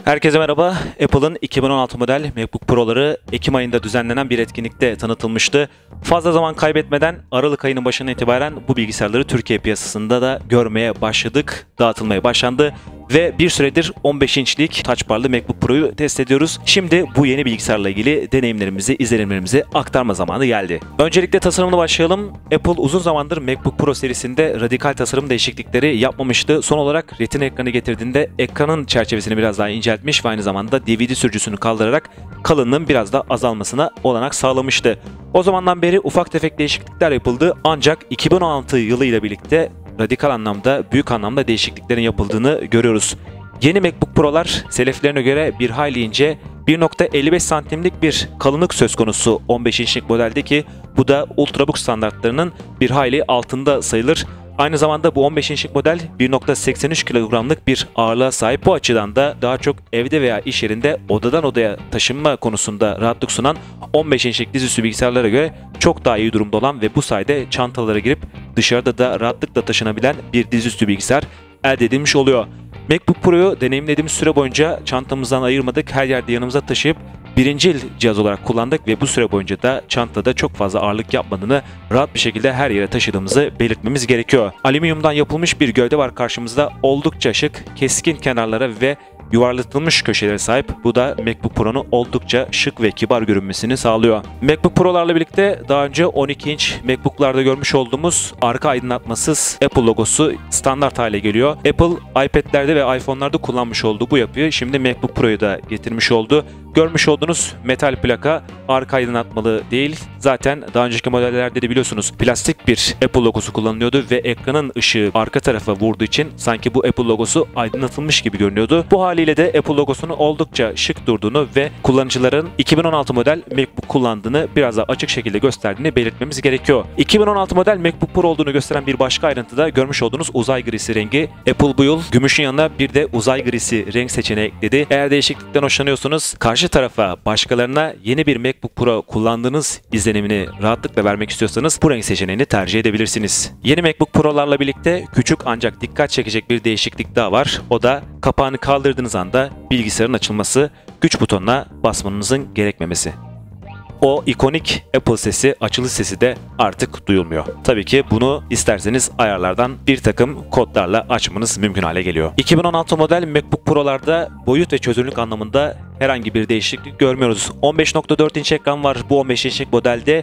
Herkese merhaba. Apple'ın 2016 model MacBook Pro'ları Ekim ayında düzenlenen bir etkinlikte tanıtılmıştı. Fazla zaman kaybetmeden Aralık ayının başından itibaren bu bilgisayarları Türkiye piyasasında da görmeye başladık, dağıtılmaya başlandı. Ve bir süredir 15 inçlik Touch Bar'lı MacBook Pro'yu test ediyoruz. Şimdi bu yeni bilgisayarla ilgili deneyimlerimizi, izlenimlerimizi aktarma zamanı geldi. Öncelikle tasarımına başlayalım. Apple uzun zamandır MacBook Pro serisinde radikal tasarım değişiklikleri yapmamıştı. Son olarak Retina ekranı getirdiğinde ekranın çerçevesini biraz daha inceltmiş ve aynı zamanda DVD sürücüsünü kaldırarak kalınlığın biraz da azalmasına olanak sağlamıştı. O zamandan beri ufak tefek değişiklikler yapıldı ancak 2016 yılı ile birlikte radikal anlamda, büyük anlamda değişikliklerin yapıldığını görüyoruz. Yeni MacBook Pro'lar seleflerine göre bir hayli ince, 1.55 santimlik bir kalınlık söz konusu 15 inçlik modelde ki bu da Ultrabook standartlarının bir hayli altında sayılır. Aynı zamanda bu 15 inçlik model 1.83 kilogramlık bir ağırlığa sahip. Bu açıdan da daha çok evde veya iş yerinde odadan odaya taşınma konusunda rahatlık sunan 15 inçlik dizüstü bilgisayarlara göre çok daha iyi durumda olan ve bu sayede çantalara girip dışarıda da rahatlıkla taşınabilen bir dizüstü bilgisayar elde edilmiş oluyor. MacBook Pro'yu deneyimlediğimiz süre boyunca çantamızdan ayırmadık, her yerde yanımıza taşıyıp birincil cihaz olarak kullandık ve bu süre boyunca da çantada çok fazla ağırlık yapmadığını, rahat bir şekilde her yere taşıdığımızı belirtmemiz gerekiyor. Alüminyumdan yapılmış bir gövde var karşımızda, oldukça şık, keskin kenarlara ve yuvarlatılmış köşelere sahip. Bu da MacBook Pro'nun oldukça şık ve kibar görünmesini sağlıyor. MacBook Pro'larla birlikte daha önce 12 inç MacBook'larda görmüş olduğumuz arka aydınlatmasız Apple logosu standart hale geliyor. Apple iPad'lerde ve iPhone'larda kullanmış olduğu bu yapıyı şimdi MacBook Pro'yu da getirmiş oldu. Görmüş olduğunuz metal plaka arka aydınlatmalı değil. Zaten daha önceki modellerde de biliyorsunuz plastik bir Apple logosu kullanılıyordu ve ekranın ışığı arka tarafa vurduğu için sanki bu Apple logosu aydınlatılmış gibi görünüyordu. Bu haliyle de Apple logosunun oldukça şık durduğunu ve kullanıcıların 2016 model MacBook kullandığını biraz daha açık şekilde gösterdiğini belirtmemiz gerekiyor. 2016 model MacBook Pro olduğunu gösteren bir başka ayrıntıda görmüş olduğunuz uzay grisi rengi. Apple bu yıl gümüşün yanına bir de uzay grisi renk seçeneği ekledi. Eğer değişiklikten hoşlanıyorsanız karşı tarafa başkalarına yeni bir MacBook Pro kullandığınız izlenimini rahatlıkla vermek istiyorsanız bu renk seçeneğini tercih edebilirsiniz. Yeni MacBook Pro'larla birlikte küçük ancak dikkat çekecek bir değişiklik daha var. O da kapağını kaldırdığınız anda bilgisayarın açılması, güç butonuna basmanızın gerekmemesi. O ikonik Apple sesi, açılış sesi de artık duyulmuyor. Tabii ki bunu isterseniz ayarlardan bir takım kodlarla açmanız mümkün hale geliyor. 2016 model MacBook Pro'larda boyut ve çözünürlük anlamında herhangi bir değişiklik görmüyoruz. 15.4 inç ekran var. Bu 15 inçlik modelde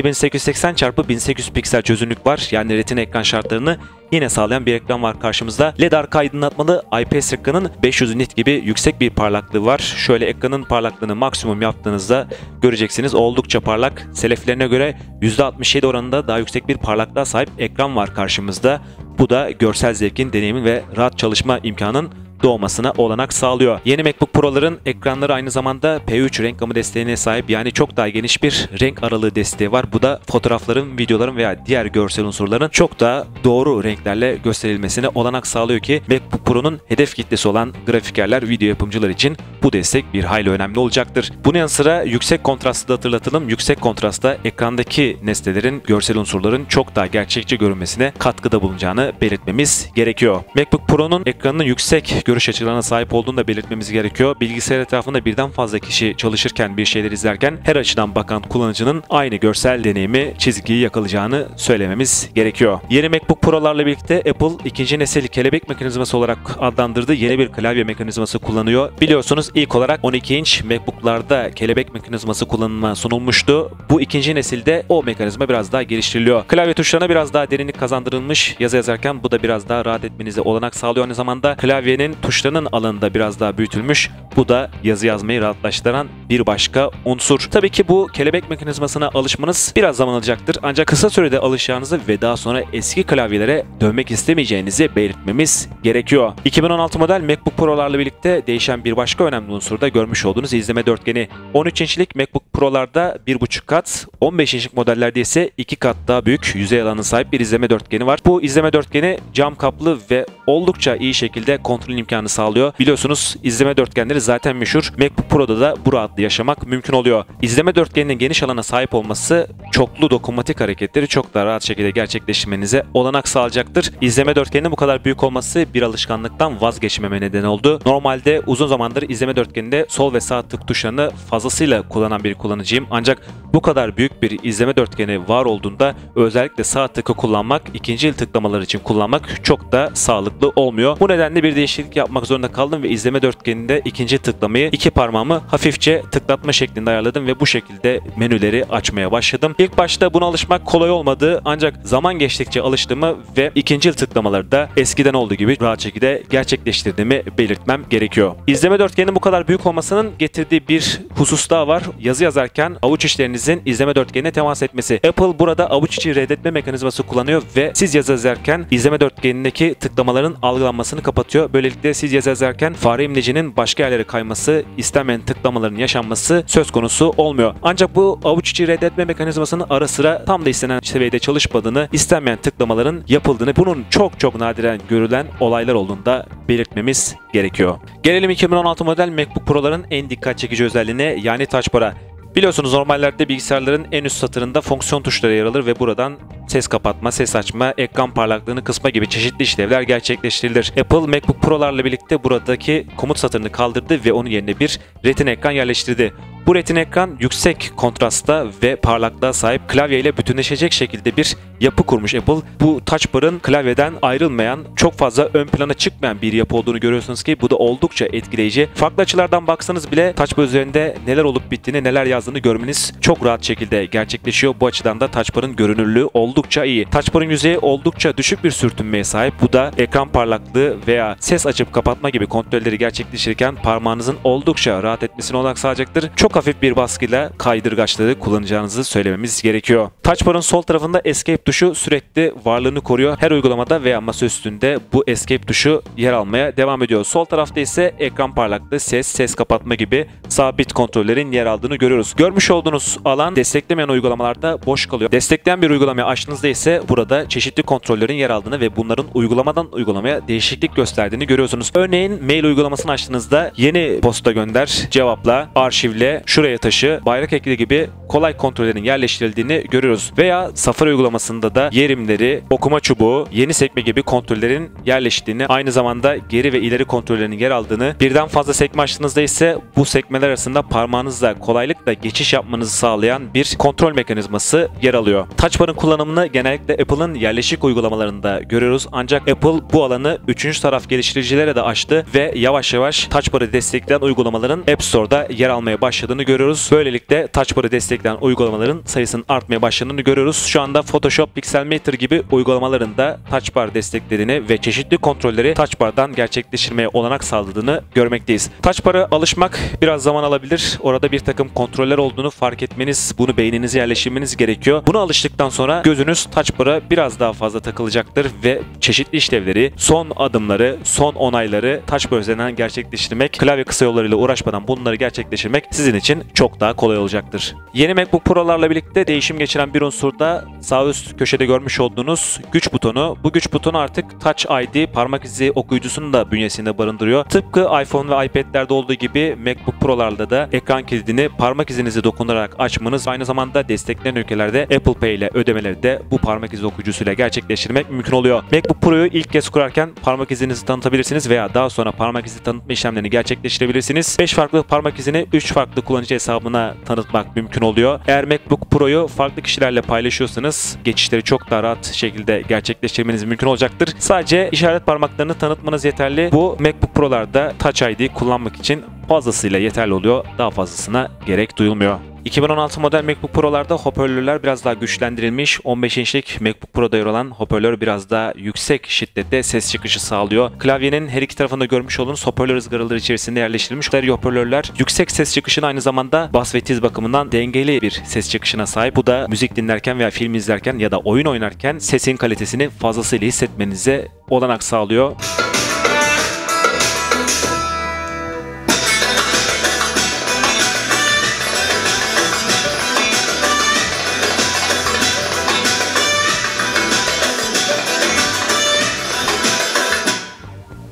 2880 x 1800 piksel çözünürlük var. Yani Retina ekran şartlarını yine sağlayan bir ekran var karşımızda. LED arka aydınlatmalı IPS ekranın 500 nit gibi yüksek bir parlaklığı var. Şöyle ekranın parlaklığını maksimum yaptığınızda göreceksiniz. Oldukça parlak. Seleflerine göre %67 oranında daha yüksek bir parlaklığa sahip ekran var karşımızda. Bu da görsel zevkin, deneyimin ve rahat çalışma imkanının doğmasına olanak sağlıyor. Yeni MacBook Pro'ların ekranları aynı zamanda P3 renk gamı desteğine sahip, yani çok daha geniş bir renk aralığı desteği var. Bu da fotoğrafların, videoların veya diğer görsel unsurların çok daha doğru renklerle gösterilmesine olanak sağlıyor ki MacBook Pro'nun hedef kitlesi olan grafikerler, video yapımcılar için bu destek bir hayli önemli olacaktır. Bunun yanı sıra yüksek kontrastı da hatırlatalım. Yüksek kontrastta ekrandaki nesnelerin, görsel unsurların çok daha gerçekçi görünmesine katkıda bulunacağını belirtmemiz gerekiyor. MacBook Pro'nun ekranının yüksek görüş açılarına sahip olduğunu da belirtmemiz gerekiyor. Bilgisayar etrafında birden fazla kişi çalışırken, bir şeyler izlerken her açıdan bakan kullanıcının aynı görsel deneyimi, çizgiyi yakalayacağını söylememiz gerekiyor. Yeni MacBook Pro'larla birlikte Apple ikinci nesil kelebek mekanizması olarak adlandırdığı yeni bir klavye mekanizması kullanıyor. Biliyorsunuz ilk olarak 12 inç MacBook'larda kelebek mekanizması kullanıma sunulmuştu. Bu ikinci nesilde o mekanizma biraz daha geliştiriliyor. Klavye tuşlarına biraz daha derinlik kazandırılmış. Yazı yazarken bu da biraz daha rahat etmenize olanak sağlıyor. Aynı zamanda klavyenin tuşlarının alanında biraz daha büyütülmüş. Bu da yazı yazmayı rahatlaştıran bir başka unsur. Tabii ki bu kelebek mekanizmasına alışmanız biraz zaman alacaktır. Ancak kısa sürede alışacağınızı ve daha sonra eski klavyelere dönmek istemeyeceğinizi belirtmemiz gerekiyor. 2016 model MacBook Pro'larla birlikte değişen bir başka önemli unsur da görmüş olduğunuz izleme dörtgeni. 13 inçlik MacBook Pro'larda 1,5 kat, 15 inçlik modellerde ise 2 kat daha büyük yüzey alanına sahip bir izleme dörtgeni var. Bu izleme dörtgeni cam kaplı ve oldukça iyi şekilde kontrol imkanı sağlıyor. Biliyorsunuz izleme dörtgenleri dörtgenimiz zaten meşhur. MacBook Pro'da da bu rahatlığı yaşamak mümkün oluyor. İzleme dörtgeninin geniş alana sahip olması çoklu dokunmatik hareketleri çok daha rahat şekilde gerçekleştirmenize olanak sağlayacaktır. İzleme dörtgeninin bu kadar büyük olması bir alışkanlıktan vazgeçmeme neden oldu. Normalde uzun zamandır izleme dörtgeninde sol ve sağ tık tuşlarını fazlasıyla kullanan bir kullanıcıyım. Ancak bu kadar büyük bir izleme dörtgeni var olduğunda özellikle sağ tıkı kullanmak, ikinci el tıklamalar için kullanmak çok da sağlıklı olmuyor. Bu nedenle bir değişiklik yapmak zorunda kaldım ve izleme dörtgeninde ikinci tıklamayı iki parmağımı hafifçe tıklatma şeklinde ayarladım ve bu şekilde menüleri açmaya başladım. İlk başta buna alışmak kolay olmadı ancak zaman geçtikçe alıştığımı ve ikinci el tıklamaları da eskiden olduğu gibi rahat şekilde gerçekleştirdiğimi belirtmem gerekiyor. İzleme dörtgeninin bu kadar büyük olmasının getirdiği bir husus daha var. Yazı yazarken avuç içlerinizin izleme dörtgenine temas etmesi. Apple burada avuç içi reddetme mekanizması kullanıyor ve siz yazı yazarken izleme dörtgenindeki tıklamaların algılanmasını kapatıyor. Böylelikle siz yazı yazarken fare imlecinin başka yerlere kayması, istenmeyen tıklamaların yaşanması söz konusu olmuyor. Ancak bu avuç içi reddetme mekanizmasının ara sıra tam da istenen seviyede çalışmadığını, istenmeyen tıklamaların yapıldığını, bunun çok nadiren görülen olaylar olduğunu da belirtmemiz gerekiyor. Gelelim 2016 model MacBook Pro'ların en dikkat çekici özelliğine, yani Touch Bar'a. Biliyorsunuz normallerde bilgisayarların en üst satırında fonksiyon tuşları yer alır ve buradan ses kapatma, ses açma, ekran parlaklığını kısma gibi çeşitli işlevler gerçekleştirilir. Apple MacBook Pro'larla birlikte buradaki komut satırını kaldırdı ve onun yerine bir Retina ekran yerleştirdi. Bu Retina ekran yüksek kontrasta ve parlaklığa sahip, klavye ile bütünleşecek şekilde bir yapı kurmuş Apple. Bu Touch Bar'ın klavyeden ayrılmayan, çok fazla ön plana çıkmayan bir yapı olduğunu görüyorsunuz ki bu da oldukça etkileyici. Farklı açılardan baksanız bile Touch Bar üzerinde neler olup bittiğini, neler yazdığını görmeniz çok rahat şekilde gerçekleşiyor. Bu açıdan da Touch Bar'ın görünürlüğü oldukça iyi. Touch Bar'ın yüzeyi oldukça düşük bir sürtünmeye sahip. Bu da ekran parlaklığı veya ses açıp kapatma gibi kontrolleri gerçekleştirirken parmağınızın oldukça rahat etmesine olanak sağlayacaktır. Çok hafif bir baskıyla kaydırgaçları kullanacağınızı söylememiz gerekiyor. Touch Bar'ın sol tarafında Escape tuşu sürekli varlığını koruyor. Her uygulamada veya masa üstünde bu Escape tuşu yer almaya devam ediyor. Sol tarafta ise ekran parlaklığı, ses kapatma gibi sabit kontrollerin yer aldığını görüyoruz. Görmüş olduğunuz alan desteklemeyen uygulamalarda boş kalıyor. Destekleyen bir uygulamayı açtığınızda ise burada çeşitli kontrollerin yer aldığını ve bunların uygulamadan uygulamaya değişiklik gösterdiğini görüyorsunuz. Örneğin mail uygulamasını açtığınızda yeni posta gönder, cevapla, arşivle, şuraya taşı, bayrak ekle gibi kolay kontrollerin yerleştirildiğini görüyoruz. Veya Safari uygulamasında da yerimleri, okuma çubuğu, yeni sekme gibi kontrollerin yerleştiğini, aynı zamanda geri ve ileri kontrollerinin yer aldığını, birden fazla sekme açtığınızda ise bu sekmeler arasında parmağınızla kolaylıkla geçiş yapmanızı sağlayan bir kontrol mekanizması yer alıyor. Touch Bar'ın kullanımını genellikle Apple'ın yerleşik uygulamalarında görüyoruz. Ancak Apple bu alanı üçüncü taraf geliştiricilere de açtı ve yavaş yavaş Touch Bar'ı destekleyen uygulamaların App Store'da yer almaya başladığını görüyoruz. Böylelikle Touch Bar'ı destekleyen uygulamaların sayısının artmaya başladığını görüyoruz. Şu anda Photoshop, Pixelmator gibi uygulamaların da Touch Bar desteklediğini ve çeşitli kontrolleri Touch Bar'dan gerçekleştirmeye olanak sağladığını görmekteyiz. Touch Bar'a alışmak biraz zaman alabilir. Orada bir takım kontroller olduğunu fark etmeniz, bunu beyninize yerleştirmeniz gerekiyor. Buna alıştıktan sonra gözünüz Touch Bar'a biraz daha fazla takılacaktır ve çeşitli işlevleri, son adımları, son onayları Touch Bar üzerinden gerçekleştirmek, klavye kısa yollarıyla uğraşmadan bunları gerçekleştirmek sizin için çok daha kolay olacaktır. Yeni MacBook Pro'larla birlikte değişim geçiren bir unsur da sağ üst köşede görmüş olduğunuz güç butonu. Bu güç butonu artık Touch ID parmak izi okuyucusunu da bünyesinde barındırıyor. Tıpkı iPhone ve iPad'lerde olduğu gibi MacBook Pro'larda da ekran kilidini parmak izinizi dokunarak açmanız, aynı zamanda destekleyen ülkelerde Apple Pay ile ödemeleri de bu parmak izi okuyucusuyla gerçekleştirmek mümkün oluyor. MacBook Pro'yu ilk kez kurarken parmak izinizi tanıtabilirsiniz veya daha sonra parmak izi tanıtma işlemlerini gerçekleştirebilirsiniz. 5 farklı parmak izini 3 farklı kullanıcı hesabına tanıtmak mümkün oluyor. Eğer MacBook Pro'yu farklı kişilerle paylaşıyorsanız geçişleri çok daha rahat şekilde gerçekleştirmeniz mümkün olacaktır. Sadece işaret parmaklarını tanıtmanız yeterli. Bu MacBook Pro'larda Touch ID kullanmak için fazlasıyla yeterli oluyor. Daha fazlasına gerek duyulmuyor. 2016 model MacBook Pro'larda hoparlörler biraz daha güçlendirilmiş. 15 inçlik MacBook Pro'da yer alan hoparlör biraz daha yüksek şiddette ses çıkışı sağlıyor. Klavyenin her iki tarafında görmüş olduğunuz hoparlör ızgaraları içerisinde yerleştirilmiş. Hoparlörler yüksek ses çıkışına, aynı zamanda bas ve tiz bakımından dengeli bir ses çıkışına sahip. Bu da müzik dinlerken veya film izlerken ya da oyun oynarken sesin kalitesini fazlasıyla hissetmenize olanak sağlıyor.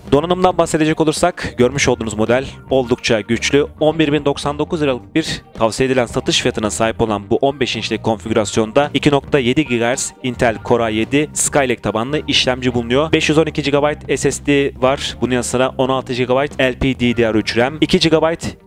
Donanımdan bahsedecek olursak görmüş olduğunuz model oldukça güçlü. 11.099 liralık bir tavsiye edilen satış fiyatına sahip olan bu 15 inçlik konfigürasyonda 2.7 GHz Intel Core i7 Skylake tabanlı işlemci bulunuyor. 512 GB SSD var. Bunun yanı sıra 16 GB LPDDR3 RAM, 2 GB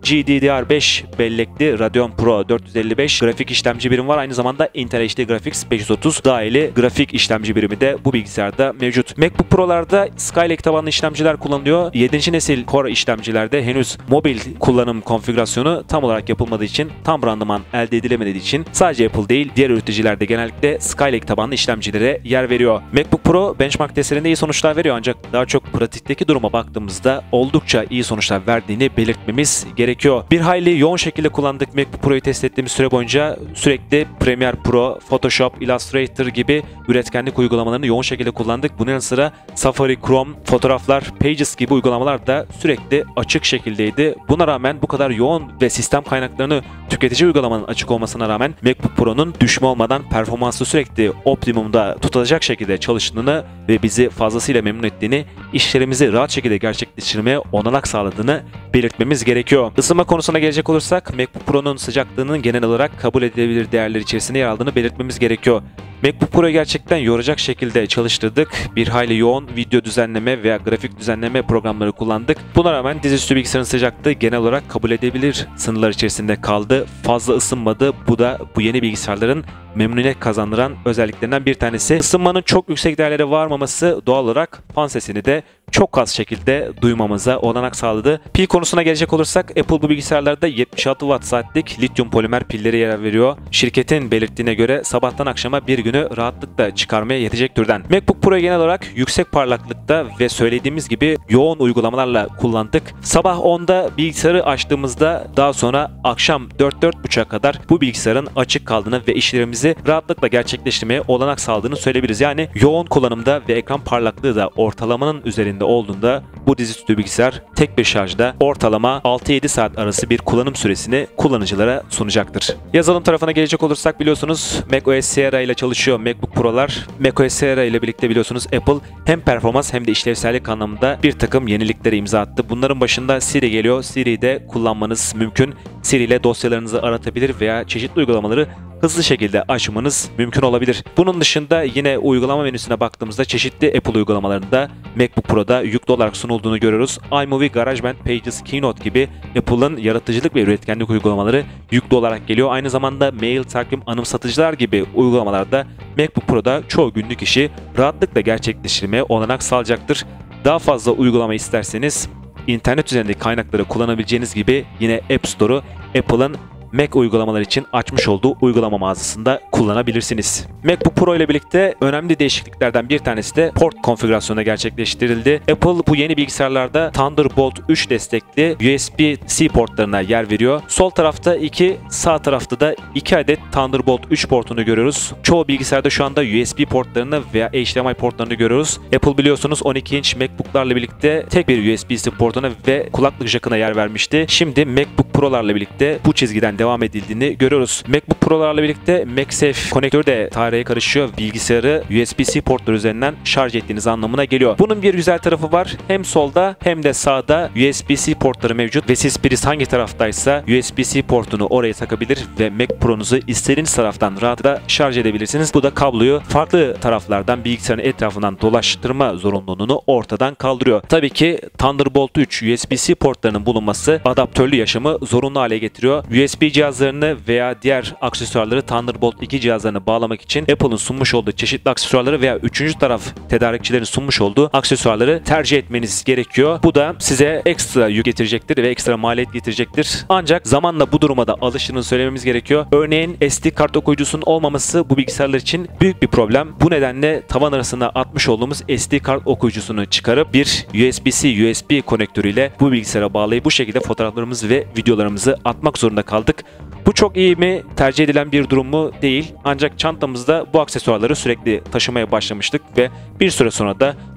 GDDR5 bellekli Radeon Pro 455 grafik işlemci birimi var. Aynı zamanda Intel HD Graphics 530 dahili grafik işlemci birimi de bu bilgisayarda mevcut. MacBook Pro'larda Skylake tabanlı işlemciler kullanılıyor. 7. nesil Core işlemcilerde henüz mobil kullanım konfigürasyonu tam olarak yapılmadığı için, tam randıman elde edilemediği için sadece Apple değil diğer üreticiler de genellikle Skylake tabanlı işlemcilere yer veriyor. MacBook Pro benchmark testlerinde iyi sonuçlar veriyor ancak daha çok pratikteki duruma baktığımızda oldukça iyi sonuçlar verdiğini belirtmemiz gerekiyor. Bir hayli yoğun şekilde kullandık MacBook Pro'yu test ettiğimiz süre boyunca sürekli Premiere Pro, Photoshop, Illustrator gibi üretkenlik uygulamalarını yoğun şekilde kullandık. Bunun yanı sıra Safari, Chrome, fotoğraflar, Pages gibi uygulamalar da sürekli açık şekildeydi. Buna rağmen bu kadar yoğun ve sistem kaynaklarını tüketici uygulamanın açık olmasına rağmen MacBook Pro'nun düşme olmadan performansı sürekli optimumda tutulacak şekilde çalıştığını ve bizi fazlasıyla memnun ettiğini, işlerimizi rahat şekilde gerçekleştirmeye olanak sağladığını belirtmemiz gerekiyor. Isınma konusuna gelecek olursak MacBook Pro'nun sıcaklığının genel olarak kabul edilebilir değerler içerisinde yer aldığını belirtmemiz gerekiyor. MacBook Pro'yu gerçekten yoracak şekilde çalıştırdık. Bir hayli yoğun video düzenleme veya grafik düzenleme programları kullandık. Buna rağmen dizüstü bilgisayarın sıcaklığı genel olarak kabul edilebilir sınırlar içerisinde kaldı. Fazla ısınmadı. Bu da bu yeni bilgisayarların memnuniyet kazandıran özelliklerinden bir tanesi. Isınmanın çok yüksek değerlere varmaması doğal olarak fan sesini de çok az şekilde duymamıza olanak sağladı. Pil konusuna gelecek olursak Apple bu bilgisayarlarda 76 Watt saatlik lityum polimer pilleri yer veriyor. Şirketin belirttiğine göre sabahtan akşama bir günü rahatlıkla çıkarmaya yetecek türden. MacBook Pro genel olarak yüksek parlaklıkta ve söylediğimiz gibi yoğun uygulamalarla kullandık. Sabah 10'da bilgisayarı açtığımızda daha sonra akşam 4-4.30'a kadar bu bilgisayarın açık kaldığını ve işlerimizi rahatlıkla gerçekleştirmeye olanak sağladığını söyleyebiliriz. Yani yoğun kullanımda ve ekran parlaklığı da ortalamanın üzerinde olduğunda bu dizüstü bilgisayar tek bir şarjda ortalama 6-7 saat arası bir kullanım süresini kullanıcılara sunacaktır. Yazılım tarafına gelecek olursak biliyorsunuz macOS Sierra ile çalışıyor MacBook Pro'lar. macOS Sierra ile birlikte biliyorsunuz Apple hem performans hem de işlevsellik anlamında bir takım yeniliklere imza attı. Bunların başında Siri geliyor. Siri'yi de kullanmanız mümkün. Siri ile dosyalarınızı aratabilir veya çeşitli uygulamaları hızlı şekilde açmanız mümkün olabilir. Bunun dışında yine uygulama menüsüne baktığımızda çeşitli Apple uygulamalarında MacBook Pro'da yüklü olarak sunulduğunu görüyoruz. iMovie, GarageBand, Pages, Keynote gibi Apple'ın yaratıcılık ve üretkenlik uygulamaları yüklü olarak geliyor. Aynı zamanda mail, takvim, anımsatıcılar gibi uygulamalarda MacBook Pro'da çoğu günlük işi rahatlıkla gerçekleştirmeye olanak sağlayacaktır. Daha fazla uygulama isterseniz internet üzerindeki kaynakları kullanabileceğiniz gibi yine App Store'u Apple'ın Mac uygulamalar için açmış olduğu uygulama mağazasında kullanabilirsiniz. MacBook Pro ile birlikte önemli değişikliklerden bir tanesi de port konfigürasyonu gerçekleştirildi. Apple bu yeni bilgisayarlarda Thunderbolt 3 destekli USB-C portlarına yer veriyor. Sol tarafta 2, sağ tarafta da 2 adet Thunderbolt 3 portunu görüyoruz. Çoğu bilgisayarda şu anda USB portlarını veya HDMI portlarını görüyoruz. Apple biliyorsunuz 12 inç MacBook'larla birlikte tek bir USB-C portuna ve kulaklık jackına yer vermişti. Şimdi MacBook Pro'larla birlikte bu çizgiden devam edildiğini görüyoruz. MacBook Pro'larla birlikte MagSafe konektörü de tarihe karışıyor. Bilgisayarı USB-C portları üzerinden şarj ettiğiniz anlamına geliyor. Bunun bir güzel tarafı var. Hem solda hem de sağda USB-C portları mevcut ve siz priz hangi taraftaysa USB-C portunu oraya takabilir ve Mac Pro'nuzu istediğiniz taraftan rahatlıkla şarj edebilirsiniz. Bu da kabloyu farklı taraflardan bilgisayarın etrafından dolaştırma zorunluluğunu ortadan kaldırıyor. Tabii ki Thunderbolt 3 USB-C portlarının bulunması adaptörlü yaşamı zorunlu hale getiriyor. USB cihazlarını veya diğer aksesuarları Thunderbolt 2 cihazlarına bağlamak için Apple'ın sunmuş olduğu çeşitli aksesuarları veya üçüncü taraf tedarikçilerin sunmuş olduğu aksesuarları tercih etmeniz gerekiyor. Bu da size ekstra yük getirecektir ve ekstra maliyet getirecektir. Ancak zamanla bu duruma da alıştığını söylememiz gerekiyor. Örneğin SD kart okuyucusunun olmaması bu bilgisayarlar için büyük bir problem. Bu nedenle tavan arasına atmış olduğumuz SD kart okuyucusunu çıkarıp bir USB-C USB konektörüyle bu bilgisayara bağlayıp bu şekilde fotoğraflarımızı ve videolarımızı atmak zorunda kaldık. Bu çok iyi mi? Tercih edilen bir durum mu? Değil. Ancak çantamızda bu aksesuarları sürekli taşımaya başlamıştık ve bir süre sonra da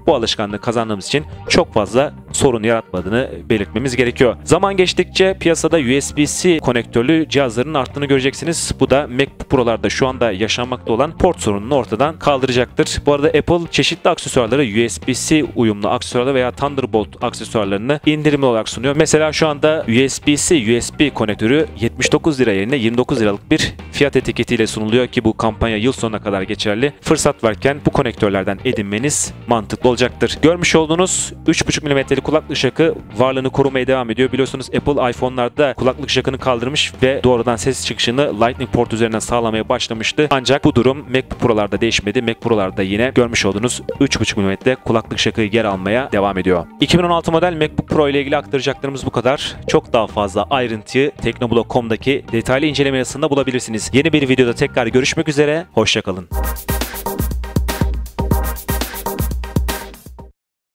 bu alışkanlığı kazandığımız için çok fazla sorun yaratmadığını belirtmemiz gerekiyor. Zaman geçtikçe piyasada USB-C konektörlü cihazların arttığını göreceksiniz. Bu da MacBook Pro'larda şu anda yaşanmakta olan port sorununu ortadan kaldıracaktır. Bu arada Apple çeşitli aksesuarları USB-C uyumlu aksesuarları veya Thunderbolt aksesuarlarını indirimli olarak sunuyor. Mesela şu anda USB-C USB konektörü 79 lira yerine 29 liralık bir fiyat etiketiyle sunuluyor ki bu kampanya yıl sonuna kadar geçerli. Fırsat varken bu konektörlerden edinmeniz mantıklı olacaktır. Görmüş olduğunuz 3.5 mm'lik kulaklık jackı varlığını korumaya devam ediyor. Biliyorsunuz Apple iPhone'larda kulaklık jackını kaldırmış ve doğrudan ses çıkışını Lightning port üzerinden sağlamaya başlamıştı. Ancak bu durum MacBook Pro'larda değişmedi. Mac Pro'larda yine görmüş olduğunuz 3.5 mm kulaklık jackı yer almaya devam ediyor. 2016 model MacBook Pro ile ilgili aktaracaklarımız bu kadar. Çok daha fazla ayrıntıyı teknoblog.com'daki detaylı inceleme yazısında bulabilirsiniz. Yeni bir videoda tekrar görüşmek üzere. Hoşça kalın.